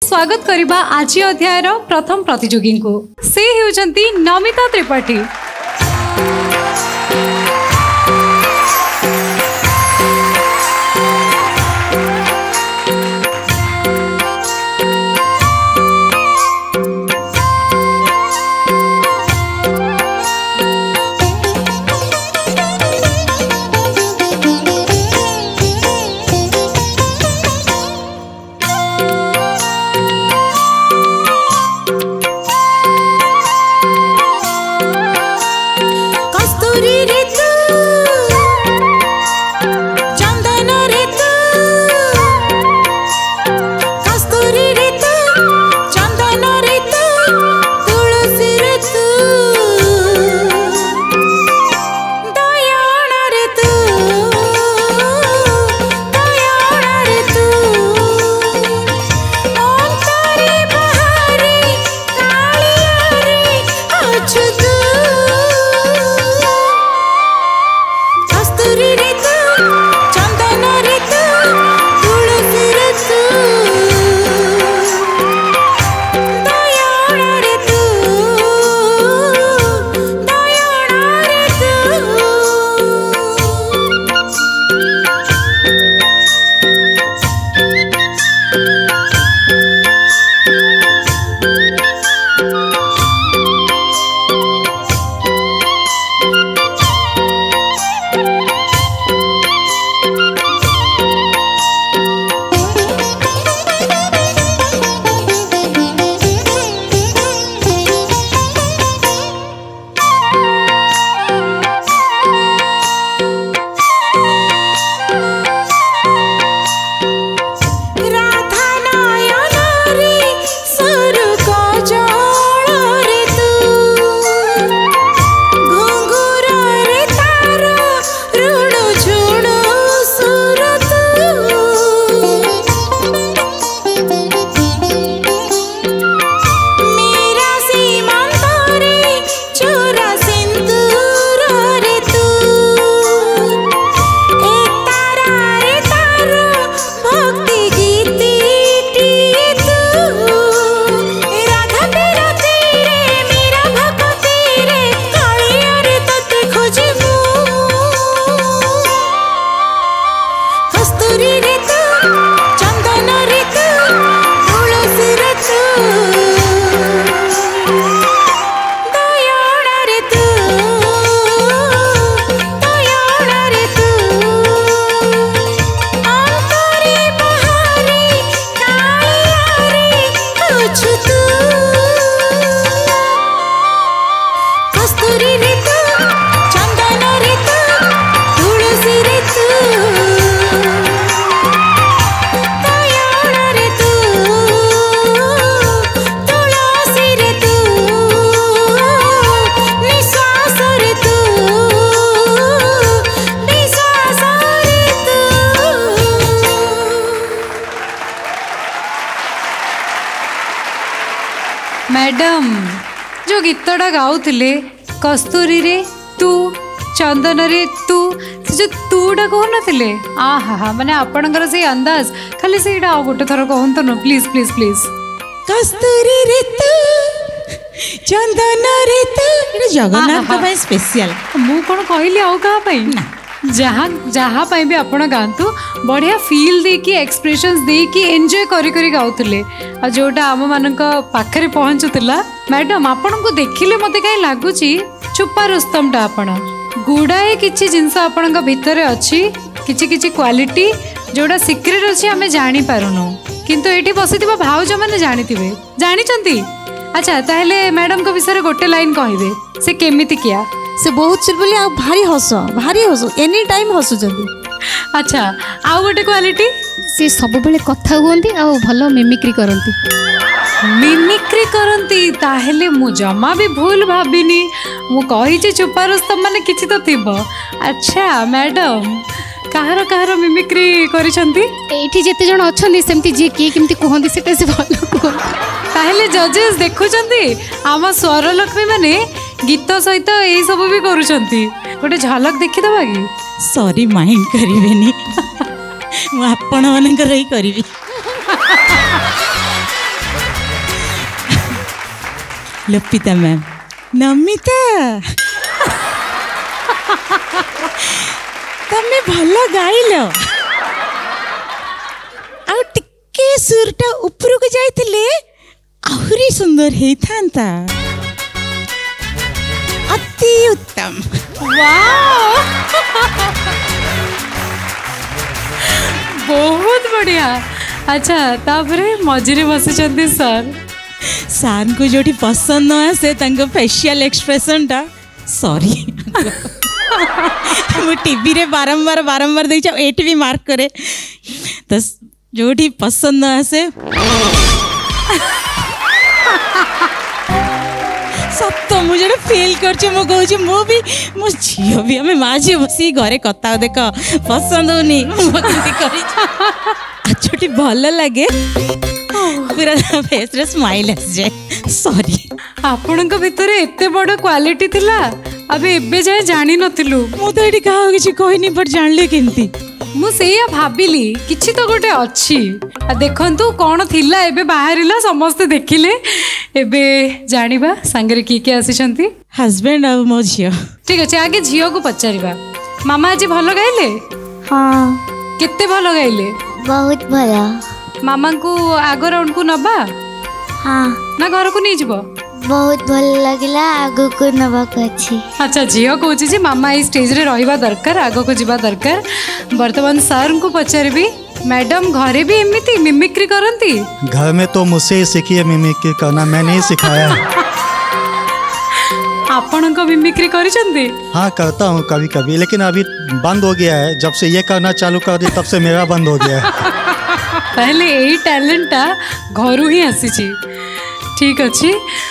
स्वागत करिबा आज अध्याय प्रथम प्रतियोगी को से हेउचंती नमिता त्रिपाठी। मैडम जो गीतटा गाउथिले कस्तूरी रे तू चंदन रे तू जो तूटा कहूनथिले आहा माने आपणकर से अंदाज खाली सेटा आ गोटे थर कहंतो न प्लीज प्लीज प्लीज। कस्तूरी रे तू चंदन रे तू जगन्नाथ भाई स्पेशल मु कोन कहली आउ का पई जहाँ जहाँ पाई भी आपण गाँतु बढ़िया फील देकी एक्सप्रेशंस देकी एंजॉय करी करी गाउथले आ जोटा आम मानक पाखरे पहुँचुला। मैडम आपण को देखिले मते काई लागुची चुप्पा रुस्तम टा आपण गुड़ाए किछि जिंस आपण भितर अच्छी किछि किछि क्वालिटी जोटा सिक्रेट अच्छी आमे जानी पारुनु किंतु एठी बसिथिबा भाउज माने जानिथिबे जानिचंती। अच्छा ताहले मैडम को विषय गोटे लाइन कहिबे से केमिति किया से बहुत चुलबुली आ भारी हस एनी टाइम हसुचंदी। अच्छा आउ गोटे क्वालिटी से सब बेले कथा हुअंती आ भलो मिमिक्री करंती ताहेले मु जमा भी भूल भाबिनी मु कहि जे चुप्पा रुस्तम माने किछि तो थिबो। अच्छा मैडम कहार कहार मिमिक्री करिसंती एठी जेते जण अछंती सेमती जे के केमती कहंती सेटा से भलो को ताहेले जजेस देखुचंती आम स्वर लक्ष्मी माने गीत सहित यही सब भी करुचंती गोटे झलक देखिदबा कि सॉरी माइंड करिवेनी मु आपण मानकर ही करिवि लोपिता मैम नमिता तमे भल गाइल आउ टिके सुरटा ऊपर को जाइतिले आहुरी सुंदर हेइथांता अति उत्तम वाह बहुत बढ़िया। अच्छा तापरे मझिरे बसिचंदी सर सार को जोटी पसंद न आसे तांको फेशियल एक्सप्रेशन टा सॉरी मु टीवी रे बारंबार बारंबार देखा एटी भी मार्क करे तो जोटी पसंद न आसे सत मुझे फील कर मु कहूँ मु भी मो झील भी आम माँ झील बस घरे कथा देख पसंद होनी छोटी भल लगे पूरा फेस रे स्माइल आस जाए सॉरी आपणक भितर एते बड़ क्वालिटी थिला अबे एबे जाए जानी नथिलु मु तो एठी कहा किछि कहनी पर जानले केंती मु सेया भाबिली किछि तो गोटे अछि आ देखंतु कोन थिला एबे बाहरिला समस्त देखिले एबे जानिबा संगरे की आसीछंती हस्बैंड आ मो झियो ठीक अछि आगे झियो को पचारिबा मामा आज भलो गाइले हाँ केते भलो गाइले बहुत भला मामा को आगो राउंड को नबा हाँ ना घर को नहीं जीवो बहुत भल लगिला आगो को नबाक अछि अच्छा झियो कहूँ जी मामा ये स्टेज रे रहिबा दरकार आगो को जीवा दरकार वर्तमान सर को पचारिबी मैडम घरे भी एमिति मिमिक्री करंती घर में तो मुझसे ही सीखी है मिमिक्री करना मैंने ही सिखाया आपण को मिमिक्री करिसंती हाँ करता हूँ कभी कभी लेकिन अभी बंद हो गया है जब से ये करना चालू कर दी तब से मेरा बंद हो गया है पहले यही टैलेंटा घरू ही आसी ठीक अच्छी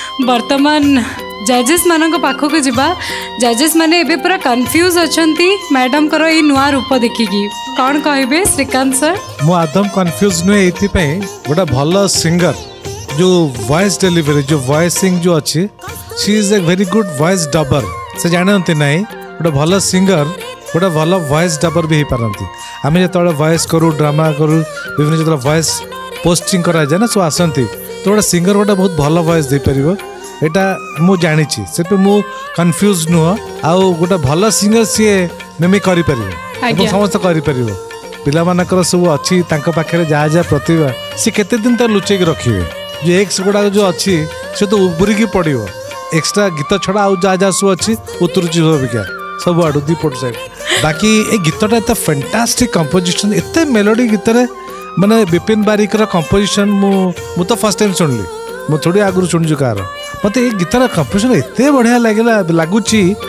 वर्तमान जजेस मान पाख को जीवा जजेस माने एबे पूरा कंफ्यूज अछंती मैडम करो ये नुआ रूप देखिकी कौन कहबे श्रीकांत सर मु आदम कंफ्यूज नुए एथि पे गोटा भलो सिंगर जो वॉइस डिलीवरी जो वॉइसिंग जो अच्छी she is a very good voice dubber से जानते नहीं गोटे भलो सिंगर गोटे भलो वॉइस डबर भी पारती आम जो वॉइस करूँ ड्रामा करूँ विभिन्न जो वॉइस पोस्टिंग कराए ना सब आसती तो गोटे सिंगर गोटे बहुत भल वॉइस दे पार यहाँ मुझे से मु कन्फ्यूज नुह आउ गोटे भल सिंगर सी मिमिक कर समस्त कर पिला मानकर सब अच्छी पाखे जहाँ जहाँ प्रतिभा सी केते दिन तक लुचेक रखिए जो एक्स गुड़ाक जो अच्छी से तो उबरिकी पड़ो एक्सट्रा गीत छड़ा आउ जहाँ जहाँ सब अच्छी उतरुची सबा सब आड़ू दी पट साइड बाकी ये गीतटा एत फैंटास्टिक कंपोजिशन एत मेलोडी गीत माने विपिन बारिक कंपोजिशन मु तो फर्स्ट टाइम शुणली मु थोड़ी आगु शुणुचु कार मत ये गीतर कंपोजिशन एत बढ़िया लगुच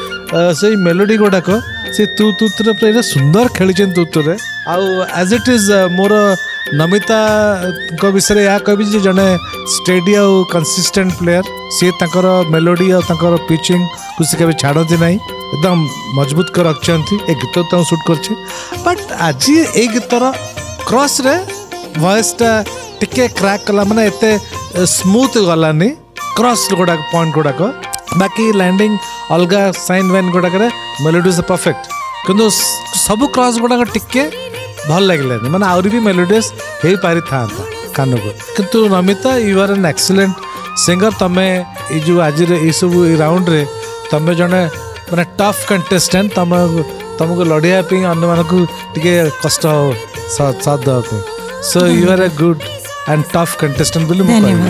से मेलोडी गुड़ाक से तू तुतरे सुंदर खेली तुतरे आउ एज इट इज मोर नमिता को विषय या कह जड़े स्टेडी आउ कंसिस्टेंट प्लेयर सी तर मेलोडी और पिचिंग कुछ कभी छाड़ती ना एकदम मजबूत कर रखी ए गीत तो सुट कर बट आज ये गीतर क्रॉस रे वॉइस टा टिके क्रैक कला माने एते स्मूथ गलानी क्रॉस गुड़ाक पॉइंट गुड़ाक बाकी लैंडिंग अलग साइन वाइन गुड़ाक मेलोडी से परफेक्ट किंतु सब क्रॉस गुड़ाक टिके भल लगे मैंने आहरी भी मेलोडियस हो पारि था कान को किंतु Namita you are an excellent singer तमें ये जो आज ये सब राउंड रे तमें जड़े मैंने टफ कंटेस्टेंट तुमको लड़िया अन्य मानक टे कष्ट हो साथ देवाई so you are a good and tough contestant बोली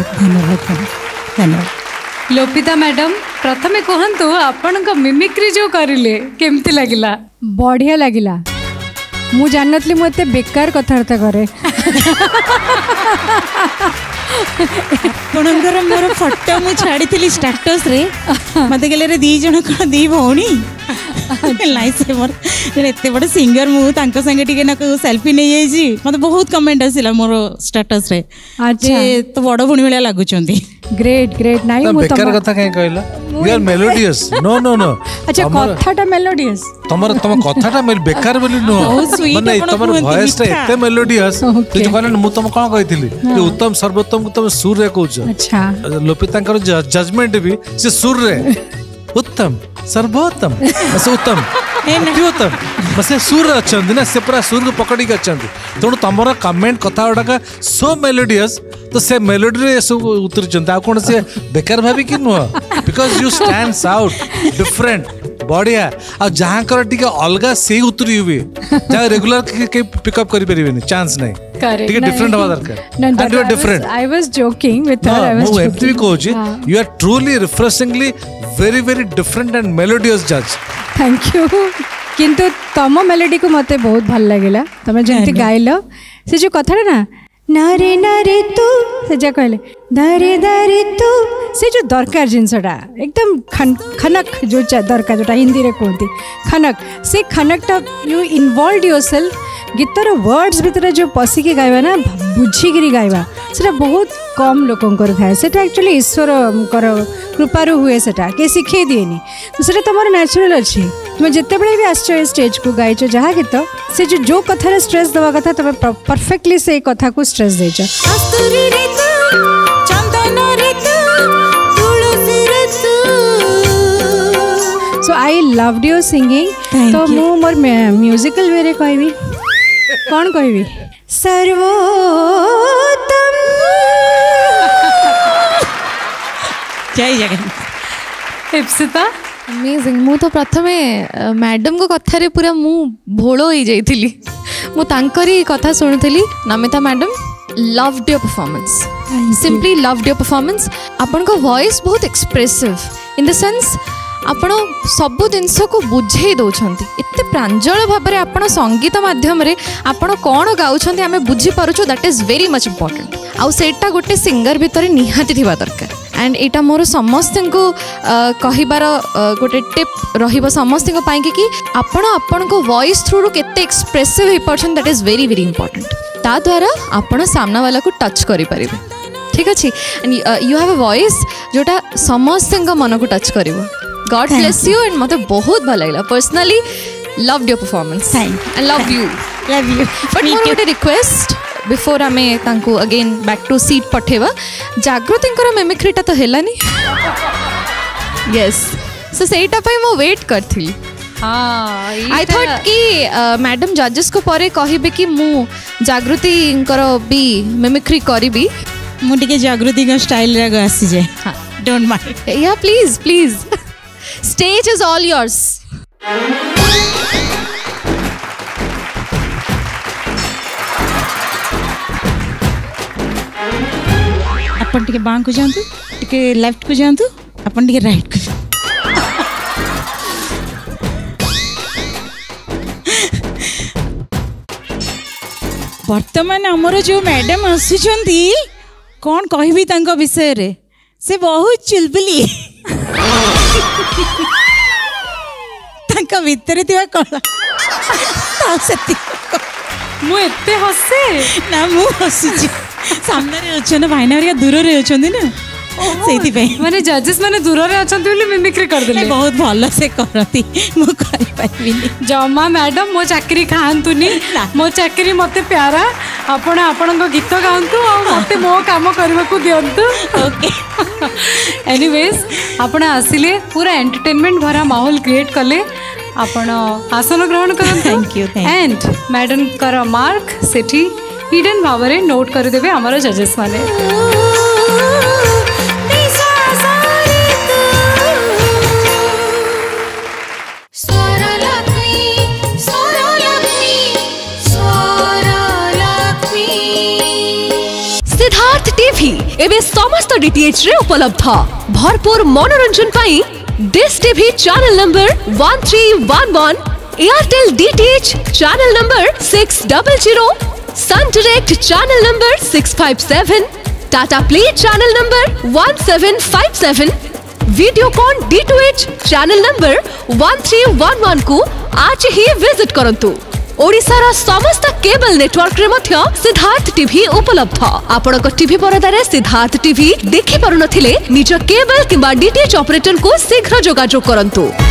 धन्यवाद लोपिता मैडम प्रथमे कहतु आपण मिमिक्री जो करिले केमती लगिला बढ़िया लगिला मु जानतली मु एते बेकार कथार्था करे आपणकर मोर फोटो मु छाड़ी स्टेटस रे मत कहले रे दी जण कौन दी भौणी एत बड़ सिंगर मुझे संगे सेल्फी नहीं जाइए मत बहुत कमेंट आसला मोर स्टेटस रे अच्छा तो बड़ भौणी भाया लगुच ग्रेट ग्रेट नाइ बेकार कथा कहीं कहला you are melodious no no no अच्छा कथाटा मेलोडियस तमर तम कथाटा बेकार बोली नो माने तमर वॉइस टा एते मेलोडियस तू जो कहले मु तम कोन कहितली कि उत्तम सर्वोत्तम को तम सुर रे कहउछ अच्छा लोपितांकर जजमेंट भी से सुर रे उत्तम सर्वोत्तम उत्तम से सुर अच्छा ना से पूरा सुर को पकड़ी अच्छा तेणु तुम कमेंट कथा गुड़ाक सो मेलोडियस तो से मेलोडी सब उतरी कौन से बेकार भावी कि नुह because you stands out different बढ़िया आ जहाँ टे अलग से उतरी हुए जहाँ रेगुलर पिकअप कर पारे चांस नहीं ठीक डिफरेंट हवा दरकार different I was joking with her I was joking एमती भी कहूँ you are truly refreshingly very very different and melodious जज थैंक यू किंतु तम मेलोडी को मते बहुत भल लागला तमे जंती गाइलो से जो कथा ना नारे तू से जा कहले दारे दारे तू से जो दरकार जिनसटा एकदम खनक जो दरकार जोटा हिंदी रे कहती खनक से खनकटा यू इन्वॉल्व योरसेल्फ गीतर वर्ड्स भितर जो पशिकी गाइबा ना बुझिकी गाइबा सेटा बहुत कम लोकंकर थाए सेटा एक्चुअली ईश्वर कृपार हुए सेटा के शिखे दिएनी तो सेटा तुम नेचुरल अच्छी तुम जिते बड़े भी आस स्टेज को गाइच जहाँ गीत से जो कथार स्ट्रेस दवा कथा तुम परफेक्टली से कथा को स्ट्रेस देच so I loved your singing तो मु मोर म्यूजिकल वे रे कहबी कौन कहबी सर्वोत्तम जय जगन्नाथ इप्सिता अमेजिंग मु तो प्रथमे मैडम को कथा रे पूरा मु भोलो हो जाइथिली मु तांकरी कथा सुनुथिली Namita madam loved your performance simply loved your performance आपन को वॉइस बहुत एक्सप्रेसिव इन द सेंस आपण सब जिनस को बुझे दौरान एत प्रांजल भाव में आप संगीत माध्यम आपण कौन गाँव आम बुझीपार्छु that is very much important आउ सेटा गोटे सिंगर भितर निहाती थिबा दरकार एंड एटा मोर समस्त को कहिबार गोटे टिप रहिबो समस्त को पाई कि आपण को वॉइस थ्रू रु केते एक्सप्रेसिव हो पार्छन that is very very important ता द्वारा आपण सामना वाला को टच करि परिबे ठीक अछि and you have a voice जोटा समस्त मन को टच करिवो God bless you and मते बहुत भल लागला personally loved your performance and love you but मोर गोटे रिक्वेस्ट बिफोर आमे तांको अगेन बैक टू सीट पठेवा जागृतिंकर मिमिक्रीटा तो हेलानी यस सो सेटा पई मो वेट करथिली आई थॉट कि मैडम जजेस को परे कहिबे कि मु जागृतिंकर भी मिमिक्री करिबी मु टिके जागृति का स्टाइल रे आसी जाय हां डोंट माइंड या please please Stage is all yours. अपन टिके बां को जानतु टिके लेफ्ट को जानतु अपन टिके राइट को वर्तमान हमर जो मैडम आसुचंती कौन कहबी तांको विषय रे से बहुत चुलबुली तांका भितर थिबा कला ता सती मु एते हसे ना मु हसुची सामने रे अछि ना भाईना रे दूर रे अछंदी ना सेति पे माने जजेस माने दूर रे अछंती बोली मिमिक्री कर देले बहुत भलो से करती मु करि पाइबिनी जमा मैडम मो चाकरी खांतुनी मो चाकरी मते प्यारा आपण आपन गीत गांतु और मते मो काम करबा को दियंतु ओके एनीवेज आपण आसिले पूरा एंटरटेनमेंट भरा माहौल क्रिएट कले आपण आसन ग्रहण करन थैंक यू एंड मैडम कर मार्क सेठी हिडन भावरे नोट कर देबे हमर जजेस माने सिद्धार्थ टीवी एवं समस्त डीटीएच रे उपलब्ध भरपूर मनोरंजन पाई dish TV channel number 1311 Airtel DTH channel number 600 Sun Direct channel number 657 Tata Play channel number 1757 Videocon D2H channel number 1311 को आज ही विजिट करंतु ओडिसार समस्त केबल नेटवर्क रे मध्य सिद्धार्थ टीवी उपलब्ध आपनक टीवी परदारे सिद्धार्थ टीवी देखि पारुनथिले निज केबल किबा डीटीएच ऑपरेटर को शीघ्र जोगाजोग करंतु।